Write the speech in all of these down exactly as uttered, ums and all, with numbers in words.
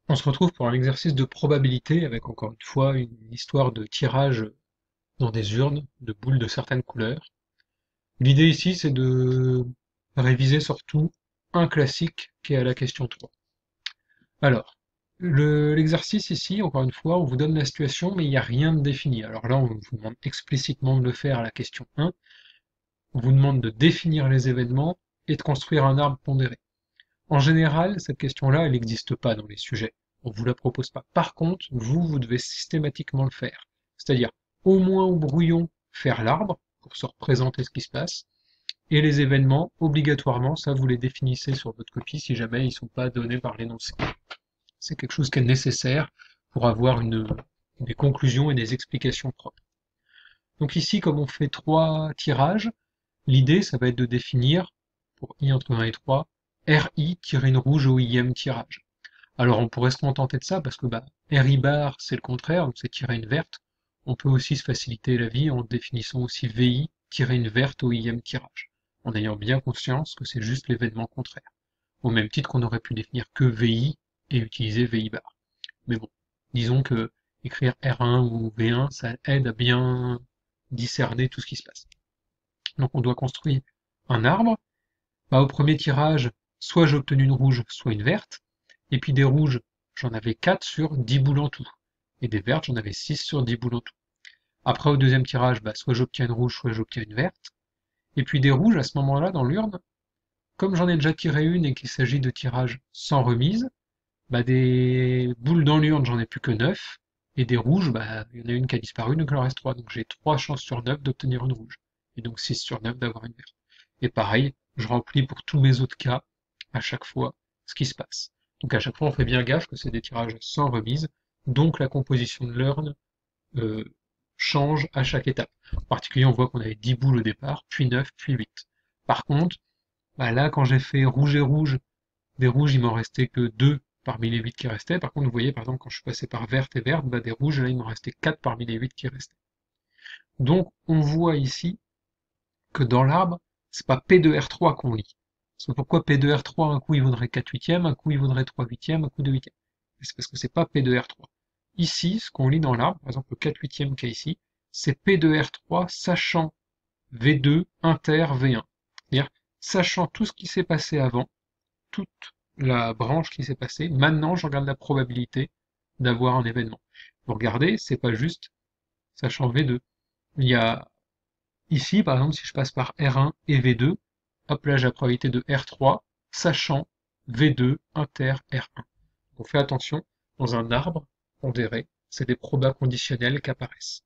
On se retrouve pour un exercice de probabilité avec encore une fois une histoire de tirage dans des urnes de boules de certaines couleurs. L'idée ici c'est de réviser surtout un classique qui est à la question trois. Alors, le- l'exercice ici, encore une fois, on vous donne la situation mais il n'y a rien de défini. Alors là on vous demande explicitement de le faire à la question un, on vous demande de définir les événements et de construire un arbre pondéré. En général, cette question-là, elle n'existe pas dans les sujets. On ne vous la propose pas. Par contre, vous, vous devez systématiquement le faire. C'est-à-dire, au moins au brouillon, faire l'arbre, pour se représenter ce qui se passe, et les événements, obligatoirement, ça vous les définissez sur votre copie si jamais ils ne sont pas donnés par l'énoncé. C'est quelque chose qui est nécessaire pour avoir une, des conclusions et des explications propres. Donc ici, comme on fait trois tirages, l'idée, ça va être de définir, pour i entre un et trois, ri tirer une rouge au ième tirage. Alors on pourrait se contenter de ça parce que bah, ri bar c'est le contraire, donc c'est tirer une verte. On peut aussi se faciliter la vie en définissant aussi vi tirer une verte au ième tirage, en ayant bien conscience que c'est juste l'événement contraire. Au même titre qu'on aurait pu définir que vi et utiliser vi bar. Mais bon, disons que écrire R un ou V un, ça aide à bien discerner tout ce qui se passe. Donc on doit construire un arbre. Bah, au premier tirage, soit j'ai obtenu une rouge, soit une verte. Et puis des rouges, j'en avais quatre sur dix boules en tout. Et des vertes, j'en avais six sur dix boules en tout. Après, au deuxième tirage, bah, soit j'obtiens une rouge, soit j'obtiens une verte. Et puis des rouges, à ce moment-là, dans l'urne, comme j'en ai déjà tiré une et qu'il s'agit de tirage sans remise, bah, des boules dans l'urne, j'en ai plus que neuf. Et des rouges, bah, il y en a une qui a disparu, donc il en reste trois. Donc j'ai trois chances sur neuf d'obtenir une rouge. Et donc six sur neuf d'avoir une verte. Et pareil, je remplis pour tous mes autres cas, à chaque fois, ce qui se passe. Donc à chaque fois, on fait bien gaffe que c'est des tirages sans remise, donc la composition de l'urne euh, change à chaque étape. En particulier, on voit qu'on avait dix boules au départ, puis neuf, puis huit. Par contre, bah là, quand j'ai fait rouge et rouge, des rouges, il m'en restait que deux parmi les huit qui restaient. Par contre, vous voyez, par exemple, quand je suis passé par verte et verte, bah, des rouges, là, il m'en restait quatre parmi les huit qui restaient. Donc, on voit ici que dans l'arbre, c'est pas P deux R trois qu'on lit. Parce que pourquoi P deux R trois, un coup il vaudrait quatre huitièmes, un coup il vaudrait trois huitièmes, un coup deux huitièmes. C'est parce que c'est pas P deux R trois. Ici, ce qu'on lit dans l'arbre, par exemple le quatre huitièmes qu'il y a ici, c'est P deux R trois sachant V deux inter V un. C'est-à-dire, sachant tout ce qui s'est passé avant, toute la branche qui s'est passée, maintenant je regarde la probabilité d'avoir un événement. Vous regardez, c'est pas juste sachant V deux. Il y a ici, par exemple, si je passe par R un et V deux, hop là j'ai la probabilité de R trois, sachant V deux inter R un. Donc faites attention, dans un arbre pondéré, c'est des probas conditionnels qui apparaissent.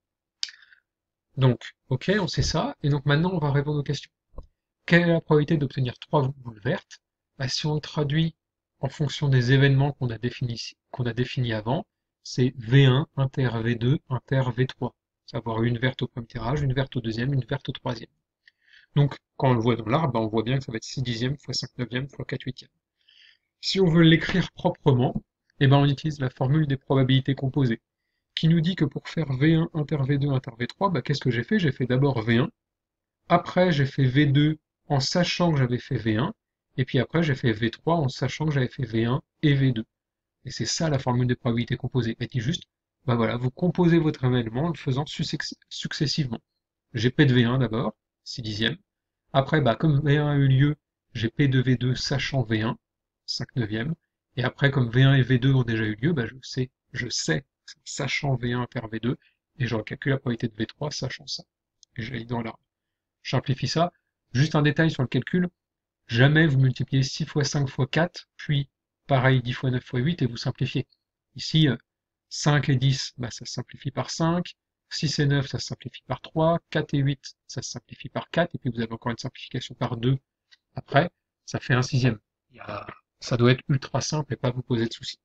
Donc, ok, on sait ça, et donc maintenant on va répondre aux questions. Quelle est la probabilité d'obtenir trois boules vertes? Bah, si on le traduit en fonction des événements qu'on a définis qu'on a définis avant, c'est V un inter V deux inter V trois. Savoir une verte au premier tirage, une verte au deuxième, une verte au troisième. Donc, quand on le voit dans l'arbre, bah, on voit bien que ça va être six dixièmes fois cinq neuvièmes fois quatre huitièmes. Si on veut l'écrire proprement, eh ben, on utilise la formule des probabilités composées, qui nous dit que pour faire V un inter V deux inter V trois, bah, qu'est-ce que j'ai fait? J'ai fait d'abord V un, après j'ai fait V deux en sachant que j'avais fait V un, et puis après j'ai fait V trois en sachant que j'avais fait V un et V deux. Et c'est ça la formule des probabilités composées. Elle dit juste, bah voilà, vous composez votre événement en le faisant successivement. J'ai P de V un d'abord, six dixièmes. Après, bah, comme V un a eu lieu, j'ai P de V deux sachant V un, cinq neuvièmes. Et après, comme V un et V deux ont déjà eu lieu, bah, je sais, je sais, sachant V un inter V deux, et je recalcule la probabilité de V trois sachant ça. Et je l'ai dans l'arbre. Je simplifie ça. Juste un détail sur le calcul. Jamais vous multipliez six fois cinq fois quatre, puis pareil dix fois neuf fois huit et vous simplifiez. Ici, cinq et dix, bah, ça se simplifie par cinq, six et neuf, ça se simplifie par trois, quatre et huit, ça se simplifie par quatre, et puis vous avez encore une simplification par deux après, ça fait un sixième. Il y a... Ça doit être ultra simple et pas vous poser de soucis.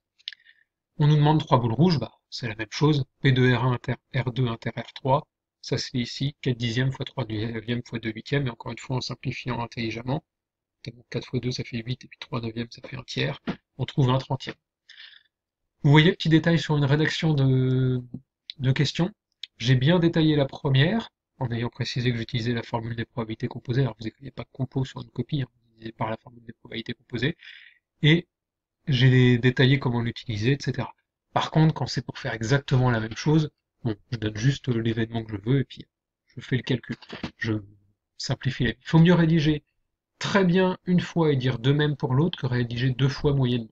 On nous demande trois boules rouges, bah, c'est la même chose, P deux R un inter R deux inter R trois, ça c'est ici, quatre dixièmes fois trois neuvièmes fois deux huitièmes, et encore une fois en simplifiant intelligemment, quatre fois deux ça fait huit, et puis trois neuvièmes ça fait un tiers, on trouve un trentième. Vous voyez, petit détail sur une rédaction de, de questions. J'ai bien détaillé la première, en ayant précisé que j'utilisais la formule des probabilités composées. Alors vous n'écrivez pas compo sur une copie, hein, vous utilisez par la formule des probabilités composées. Et j'ai détaillé comment l'utiliser, et cetera. Par contre, quand c'est pour faire exactement la même chose, bon, je donne juste l'événement que je veux et puis je fais le calcul. Je simplifie la vie. Il faut mieux rédiger très bien une fois et dire de même pour l'autre que rédiger deux fois moyennement.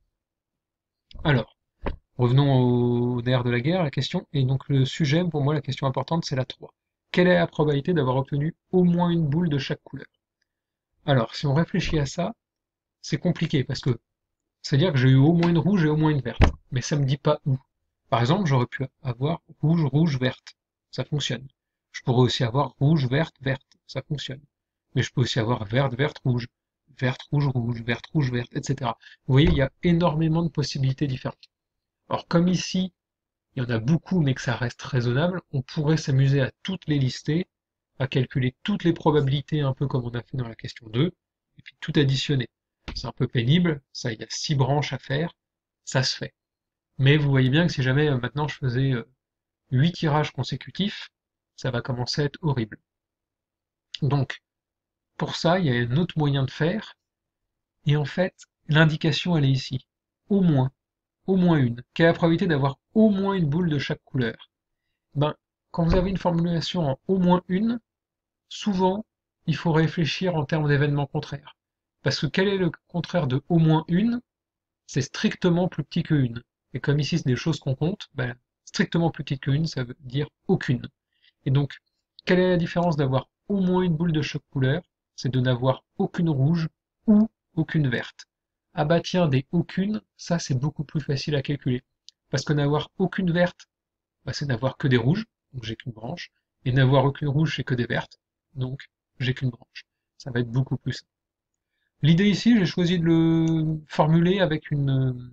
Alors, revenons au nerf de la guerre, la question. Et donc le sujet, pour moi, la question importante, c'est la trois. Quelle est la probabilité d'avoir obtenu au moins une boule de chaque couleur? Alors, si on réfléchit à ça, c'est compliqué parce que c'est-à-dire que j'ai eu au moins une rouge et au moins une verte. Mais ça me dit pas où. Par exemple, j'aurais pu avoir rouge, rouge, verte. Ça fonctionne. Je pourrais aussi avoir rouge, verte, verte. Ça fonctionne. Mais je peux aussi avoir verte, verte, rouge. Verte, rouge, rouge, verte, rouge, verte, et cetera. Vous voyez, il y a énormément de possibilités différentes. Alors, comme ici, il y en a beaucoup, mais que ça reste raisonnable, on pourrait s'amuser à toutes les lister, à calculer toutes les probabilités, un peu comme on a fait dans la question deux, et puis tout additionner. C'est un peu pénible, ça, il y a six branches à faire, ça se fait. Mais vous voyez bien que si jamais euh, maintenant je faisais euh, huit tirages consécutifs, ça va commencer à être horrible. Donc, pour ça, il y a un autre moyen de faire, et en fait, l'indication, elle est ici. Au moins, au moins une. Quelle est la probabilité d'avoir au moins une boule de chaque couleur? Ben, quand vous avez une formulation en au moins une, souvent, il faut réfléchir en termes d'événements contraires. Parce que quel est le contraire de au moins une? C'est strictement plus petit que une. Et comme ici, c'est des choses qu'on compte, ben, strictement plus petite que une, ça veut dire aucune. Et donc, quelle est la différence d'avoir au moins une boule de chaque couleur? C'est de n'avoir aucune rouge ou aucune verte. Ah bah tiens, des aucune, ça c'est beaucoup plus facile à calculer. Parce que n'avoir aucune verte, bah, c'est n'avoir que des rouges, donc j'ai qu'une branche, et n'avoir aucune rouge, c'est que des vertes, donc j'ai qu'une branche. Ça va être beaucoup plus simple. L'idée ici, j'ai choisi de le formuler avec une,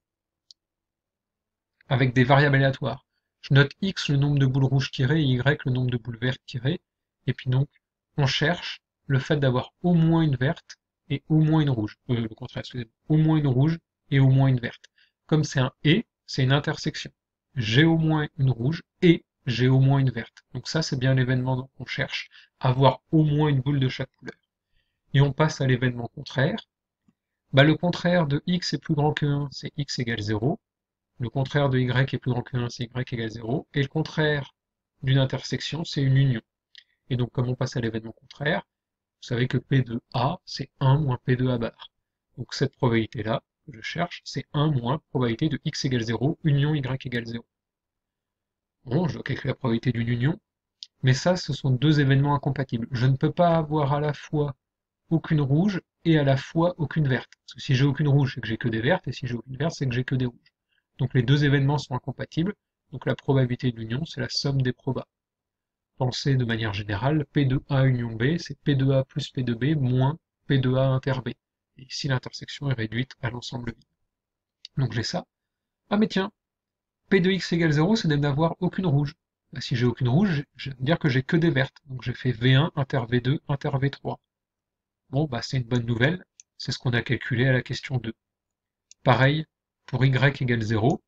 avec des variables aléatoires. Je note x le nombre de boules rouges tirées et y le nombre de boules vertes tirées, et puis donc on cherche le fait d'avoir au moins une verte et au moins une rouge. Euh, le contraire, excusez-moi. Au moins une rouge et au moins une verte. Comme c'est un et, c'est une intersection. J'ai au moins une rouge et j'ai au moins une verte. Donc ça, c'est bien l'événement qu'on cherche, avoir au moins une boule de chaque couleur. Et on passe à l'événement contraire. Bah, le contraire de x est plus grand que un, c'est x égale zéro. Le contraire de y est plus grand que un, c'est y égale zéro. Et le contraire d'une intersection, c'est une union. Et donc, comme on passe à l'événement contraire, vous savez que P de A, c'est un moins P de A bar. Donc cette probabilité-là, que je cherche, c'est un moins probabilité de x égale zéro, union y égale zéro. Bon, je dois calculer la probabilité d'une union, mais ça, ce sont deux événements incompatibles. Je ne peux pas avoir à la fois aucune rouge et à la fois aucune verte. Parce que si j'ai aucune rouge, c'est que j'ai que des vertes, et si j'ai aucune verte, c'est que j'ai que des rouges. Donc les deux événements sont incompatibles, donc la probabilité de l'union, c'est la somme des probas. Pensez de manière générale, P de A union B, c'est P de A plus P de B moins P de A inter B. Et ici, l'intersection est réduite à l'ensemble vide. Donc j'ai ça. Ah mais tiens, P de x égale zéro, c'est de n'avoir aucune rouge. Bah, si j'ai aucune rouge, je vais dire que j'ai que des vertes. Donc j'ai fait V un inter V deux inter V trois. Bon, bah c'est une bonne nouvelle, c'est ce qu'on a calculé à la question deux. Pareil, pour y égale zéro,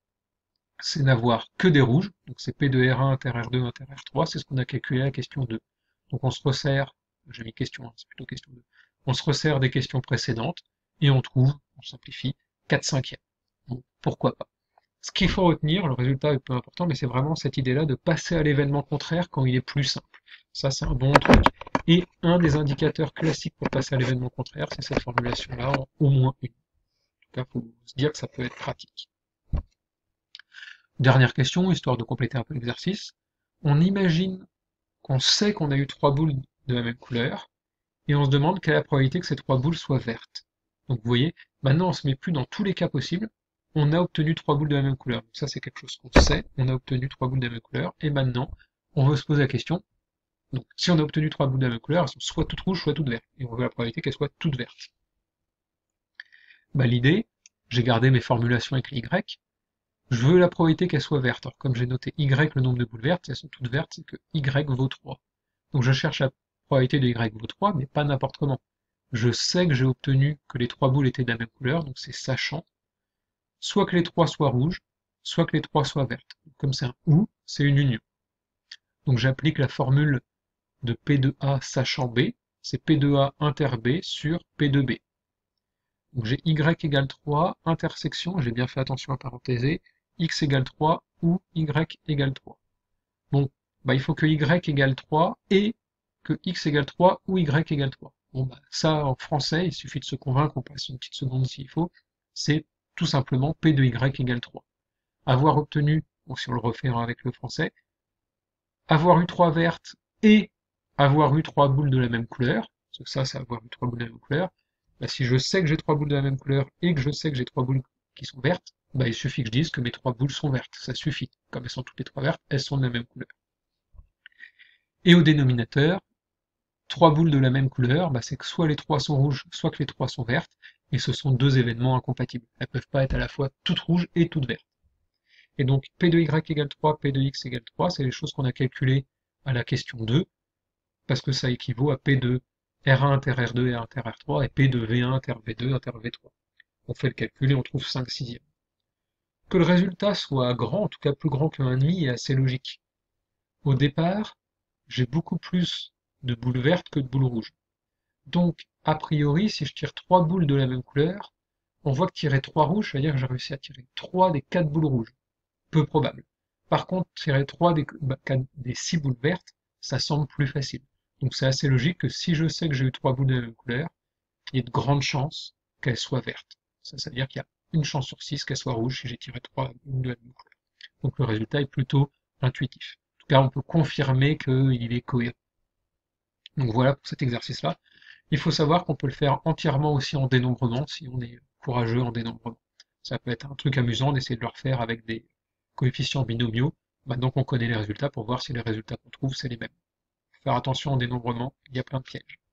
c'est n'avoir que des rouges, donc c'est P de R un inter R deux inter R trois, c'est ce qu'on a calculé à la question deux. Donc on se resserre, j'ai mis question un, c'est plutôt question deux, on se resserre des questions précédentes, et on trouve, on simplifie, quatre cinquièmes. Bon, pourquoi pas. Ce qu'il faut retenir, le résultat est peu important, mais c'est vraiment cette idée-là de passer à l'événement contraire quand il est plus simple. Ça, c'est un bon truc. Et un des indicateurs classiques pour passer à l'événement contraire, c'est cette formulation-là, en au moins une. En tout cas, il faut se dire que ça peut être pratique. Dernière question, histoire de compléter un peu l'exercice. On imagine qu'on sait qu'on a eu trois boules de la même couleur, et on se demande quelle est la probabilité que ces trois boules soient vertes. Donc vous voyez, maintenant on se met plus dans tous les cas possibles, on a obtenu trois boules de la même couleur. Donc ça c'est quelque chose qu'on sait, on a obtenu trois boules de la même couleur, et maintenant on veut se poser la question, donc si on a obtenu trois boules de la même couleur, elles sont soit toutes rouges, soit toutes vertes, et on veut la probabilité qu'elles soient toutes vertes. Bah, l'idée, j'ai gardé mes formulations avec l'Y, je veux la probabilité qu'elle soit verte. Alors comme j'ai noté Y le nombre de boules vertes, si elles sont toutes vertes, c'est que Y vaut trois. Donc je cherche la probabilité de Y vaut trois, mais pas n'importe comment. Je sais que j'ai obtenu que les trois boules étaient de la même couleur, donc c'est sachant. Soit que les trois soient rouges, soit que les trois soient vertes. Comme c'est un ou, c'est une union. Donc j'applique la formule de P de A sachant B, c'est P de A inter B sur P de B. Donc j'ai y égale trois, intersection, j'ai bien fait attention à parenthèser, x égale trois ou y égale trois. Bon, bah il faut que y égale trois et que x égale trois ou y égale trois. Bon, bah ça en français, il suffit de se convaincre, on passe une petite seconde s'il faut, c'est tout simplement p de y égale trois. Avoir obtenu, donc si on le refait avec le français, avoir eu trois vertes et avoir eu trois boules de la même couleur, parce que ça, c'est avoir eu trois boules de la même couleur, bah, si je sais que j'ai trois boules de la même couleur et que je sais que j'ai trois boules qui sont vertes, bah, il suffit que je dise que mes trois boules sont vertes, ça suffit. Comme elles sont toutes les trois vertes, elles sont de la même couleur. Et au dénominateur, trois boules de la même couleur, bah, c'est que soit les trois sont rouges, soit que les trois sont vertes, et ce sont deux événements incompatibles. Elles ne peuvent pas être à la fois toutes rouges et toutes vertes. Et donc P de y égale trois, P de x égale trois, c'est les choses qu'on a calculées à la question deux, parce que ça équivaut à P de R un inter R deux et inter R trois, et P de V un inter V deux inter V trois. On fait le calcul et on trouve cinq sixièmes. Que le résultat soit grand, en tout cas plus grand que un demi, est assez logique. Au départ, j'ai beaucoup plus de boules vertes que de boules rouges. Donc, a priori, si je tire trois boules de la même couleur, on voit que tirer trois rouges, c'est-à-dire que j'ai réussi à tirer trois des quatre boules rouges. Peu probable. Par contre, tirer trois des, bah, des six boules vertes, ça semble plus facile. Donc c'est assez logique que si je sais que j'ai eu trois boules de la même couleur, il y a de grandes chances qu'elles soient vertes. Ça, ça veut dire qu'il y a une chance sur six qu'elles soient rouges si j'ai tiré trois boules de la même couleur. Donc le résultat est plutôt intuitif. En tout cas, on peut confirmer qu'il est cohérent. Donc voilà pour cet exercice-là. Il faut savoir qu'on peut le faire entièrement aussi en dénombrement, si on est courageux en dénombrement. Ça peut être un truc amusant d'essayer de le refaire avec des coefficients binomiaux, maintenant qu'on connaît les résultats, pour voir si les résultats qu'on trouve, c'est les mêmes. Faut faire attention en dénombrement, il y a plein de pièges.